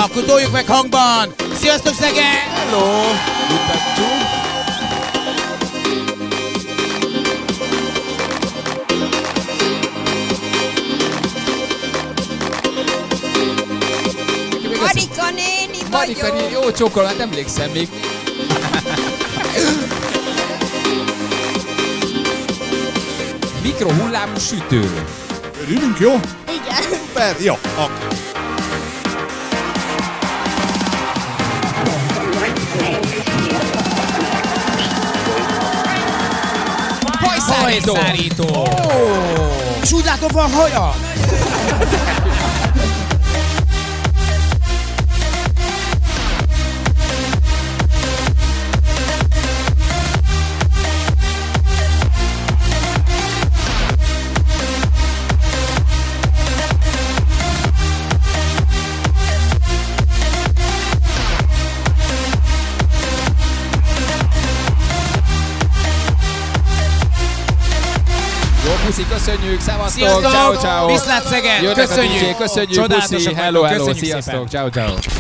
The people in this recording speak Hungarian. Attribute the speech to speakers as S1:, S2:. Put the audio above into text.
S1: Akkor toljuk meg hangban! Sziasztok, Szeged!
S2: Hello! Mutatjuk!
S3: Marika néni vagyok!
S2: Marika néni, jó csokolát, emlékszem még. Mikrohullámú sütő.
S4: Örülünk, jó?
S3: Igen.
S4: Szuper, jó.
S1: Hajszárító! És úgy látom, van haja!
S2: Puszi, köszönjük, szevasztok,
S1: Sziasztok!
S2: ciao, ciao.
S1: Viszlát, Szeged!
S2: Jönnek
S1: Köszönjük!
S2: köszönjük,
S1: Csodálatosak
S2: puszi,
S1: vagytok,
S2: hello, hello,
S1: köszönjük
S2: sziasztok,
S1: szépen.
S2: ciao, ciao.